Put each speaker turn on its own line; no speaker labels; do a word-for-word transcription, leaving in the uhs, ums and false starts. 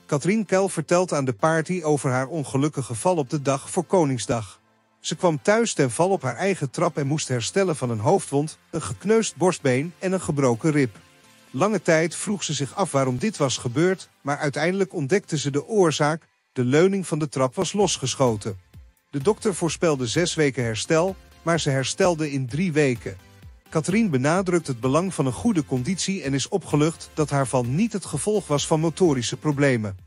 Katrien Keil vertelt aan de party over haar ongelukkige val op de dag voor Koningsdag. Ze kwam thuis ten val op haar eigen trap en moest herstellen van een hoofdwond, een gekneusd borstbeen en een gebroken rib. Lange tijd vroeg ze zich af waarom dit was gebeurd, maar uiteindelijk ontdekte ze de oorzaak: de leuning van de trap was losgeschoten. De dokter voorspelde zes weken herstel, maar ze herstelde in drie weken. Katrien benadrukt het belang van een goede conditie en is opgelucht dat haar val niet het gevolg was van motorische problemen.